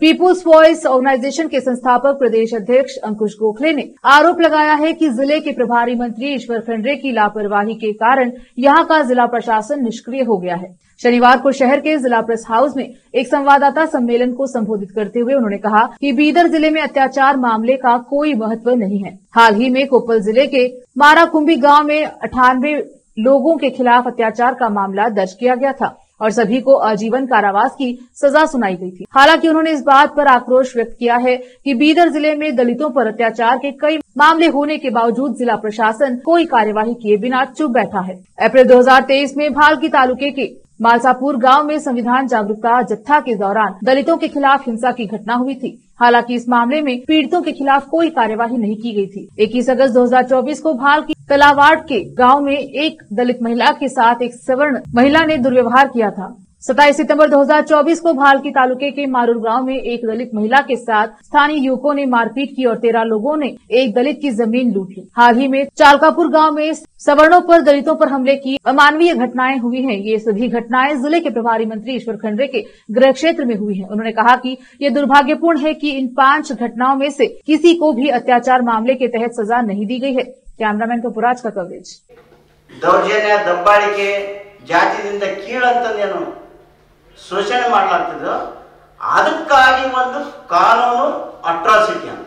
People's voice organisation के संस्थापक प्रदेश अध्यक्ष अंकुश गोखले ने आरोप लगाया है कि जिले के प्रभारी मंत्री ईश्वर खंडरे की लापरवाही के कारण यहां का जिला प्रशासन निष्क्रिय हो गया है। शनिवार को शहर के जिला प्रेस हाउस में एक संवाददाता सम्मेलन को संबोधित करते हुए उन्होंने कहा कि बीदर जिले में अत्याचार मामले का कोई महत्व नहीं है। हाल ही में कोप्पल जिले के माराकुंभी गांव में 98 लोगों के खिलाफ अत्याचार का मामला दर्ज किया गया था और सभी को आजीवन कारावास की सजा सुनाई गई थी। हालांकि उन्होंने इस बात पर आक्रोश व्यक्त किया है कि बीदर जिले में दलितों पर अत्याचार के कई मामले होने के बावजूद जिला प्रशासन कोई कार्यवाही किए बिना चुप बैठा है। अप्रैल 2023 में भालकी तालुके के मालसापुर गांव में संविधान जागरूकता जत्था के दौरान दलितों के खिलाफ हिंसा की घटना हुई थी। हालांकि इस मामले में पीड़ितों के खिलाफ कोई कार्यवाही नहीं की गई थी। 21 अगस्त 2024 को भालकी तलावाड़ के गांव में एक दलित महिला के साथ एक सवर्ण महिला ने दुर्व्यवहार किया था। 27 सितंबर 2024 को भालकी तालुके के मारूर गांव में एक दलित महिला के साथ स्थानीय युवकों ने मारपीट की और 13 लोगों ने एक दलित की जमीन लूट ली। हाल ही में चालकापुर गांव में सवर्णों पर दलितों पर हमले की अमानवीय घटनाएं हुई हैं। ये सभी घटनाएं जिले के प्रभारी मंत्री ईश्वर खंडरे के गृह क्षेत्र में हुई हैं। उन्होंने कहा कि ये दुर्भाग्यपूर्ण है कि इन 5 घटनाओं में से किसी को भी अत्याचार मामले के तहत सजा नहीं दी गई है। कैमरामैन कपुराज का कवरेज। दौर्जन्य दब्बाಳಿಕೆ ಜಾತಿಯಿಂದ ಕೀಳಂತನೇನು ಶೋಷಣೆ ಮಾಡಲಾಗ್ತಿದೆ, ಅದಕ್ಕಾಗಿ ಒಂದು ಕಾನೂನು ಅಟ್ರಾಸಿಟಿ ಅಂತ.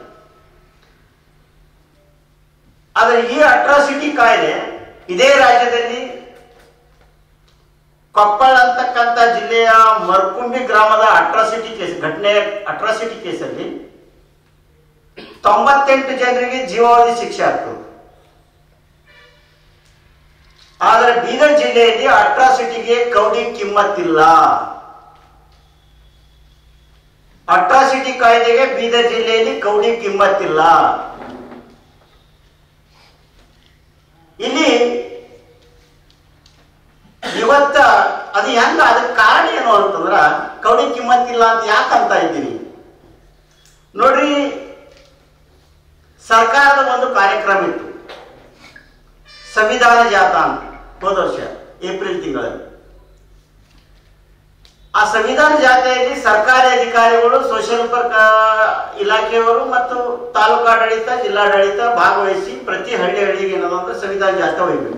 ಆದರೆ ಈ ಅಟ್ರಾಸಿಟಿ ಕಾಯ್ದೆ ಇದೇ ರಾಜ್ಯದಲ್ಲಿ ಕೊಪ್ಪಳ ಅಂತಕ್ಕಂಥ ಜಿಲ್ಲೆಯ ಮರಕುಂಬಿ ಗ್ರಾಮದ ಅಟ್ರಾಸಿಟಿ ಕೇಸಲ್ಲಿ 98 ಜನರಿಗೆ ಜೀವಾವಧಿ ಶಿಕ್ಷೆ ಆಗ್ತದೆ. ಆದರೆ ಬೀದರ್ ಜಿಲ್ಲೆಯಲ್ಲಿ ಅಟ್ರಾಸಿಟಿಗೆ ಕೌಡಿ ಕಿಮ್ಮತ್ತಿಲ್ಲ. ಅಟ್ರಾಸಿಟಿ ಕಾಯ್ದೆಗೆ ಬೀದರ್ ಜಿಲ್ಲೆಯಲ್ಲಿ ಕೌಡಿ ಕಿಮ್ಮತ್ತಿಲ್ಲ. ಇಲ್ಲಿ ಇವತ್ತ ಅದು ಹೆಂಗ, ಅದಕ್ಕೆ ಕಾರಣ ಏನು ಅಂತಂದ್ರ ಕೌಡಿ ಕಿಮ್ಮತ್ತಿಲ್ಲ ಅಂತ ಯಾಕಂತ ಇದ್ದೀನಿ ನೋಡ್ರಿ. ಸರ್ಕಾರದ ಒಂದು ಕಾರ್ಯಕ್ರಮ ಇತ್ತು, ಸಂವಿಧಾನ ಜಾಥಾ ಅಂತ, ಹೋದ ವರ್ಷ ಏಪ್ರಿಲ್ ತಿಂಗಳಲ್ಲಿ. ಆ ಸಂವಿಧಾನ ಜಾಥೆಯಲ್ಲಿ ಸರ್ಕಾರಿ ಅಧಿಕಾರಿಗಳು, ಸೋಷಿಯಲ್ ವರ್ಕ್ ಇಲಾಖೆಯವರು ಮತ್ತು ತಾಲೂಕಾಡಳಿತ, ಜಿಲ್ಲಾಡಳಿತ ಭಾಗವಹಿಸಿ ಪ್ರತಿ ಹಳ್ಳಿಗೆ ಏನದಂದ್ರೆ ಸಂವಿಧಾನ ಜಾಥಾ ಒಯ್ಯಬೇಕು.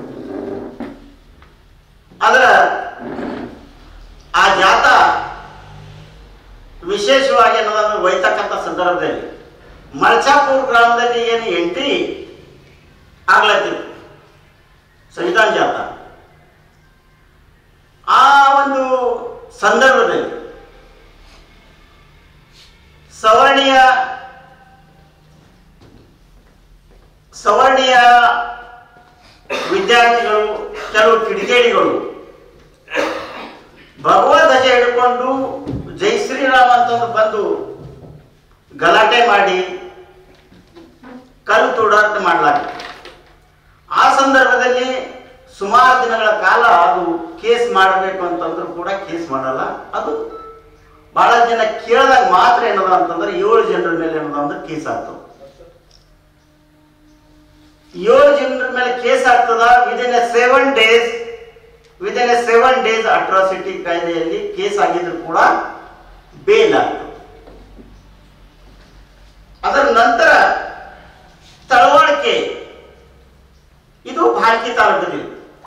ಆದ್ರ ಆ ಜಾಥಾ ವಿಶೇಷವಾಗಿ ಏನದಂದ್ರೆ ಒಯ್ತಕ್ಕಂಥ ಸಂದರ್ಭದಲ್ಲಿ ಮಲ್ಚಾಪುರ ಗ್ರಾಮದಲ್ಲಿ ಏನು ಎಂಟ್ರಿ ಆಗ್ಲತ್ತಿತ್ತು ಸಂವಿಧಾನ ಜಾಥಾ. ಆ ಒಂದು ಸಂದರ್ಭದಲ್ಲಿ ಸವರ್ಣೀಯ ವಿದ್ಯಾರ್ಥಿಗಳು, ಕೆಲವು ಕಿಡಿಗೇಡಿಗಳು ಭಗವದ್ಗೀತೆ ಹಿಡ್ಕೊಂಡು ಜೈ ಶ್ರೀರಾಮ್ ಅಂತಂದು ಬಂದು ಗಲಾಟೆ ಮಾಡಿ ಕಲ್ಲು ತೂರಾಟ ಮಾಡಲಾಗಿದೆ. ಆ ಸಂದರ್ಭದಲ್ಲಿ ಸುಮಾರು ದಿನಗಳ ಕಾಲ ಅದು ಕೇಸ್ ಮಾಡಬೇಕು ಅಂತಂದ್ರೂ ಕೂಡ ಕೇಸ್ ಮಾಡಲ್ಲ. ಅದು ಬಹಳ ಜನ ಕೇಳಿದಾಗ ಮಾತ್ರ ಏನದ ಅಂತಂದ್ರೆ 7 ಜನರ ಮೇಲೆ ಏನದ ಅಂದ್ರೆ ಕೇಸ್ ಆಗ್ತದೆ. 7 ಜನರ ಮೇಲೆ ಕೇಸ್ ಆಗ್ತದ. ವಿದಿನ್ ಎ 7 ಡೇಸ್ ಅಟ್ರಾಸಿಟಿ ಕಾಯ್ದೆಯಲ್ಲಿ ಕೇಸ್ ಆಗಿದ್ರು ಕೂಡ ಬೇಲ್ ಆಗ್ತದೆ. ಅದರ ನಂತರ ತಳವಳಿಕೆ, ಇದು ಭಾಲ್ಕಿ ತಾಲೂಕದಲ್ಲಿ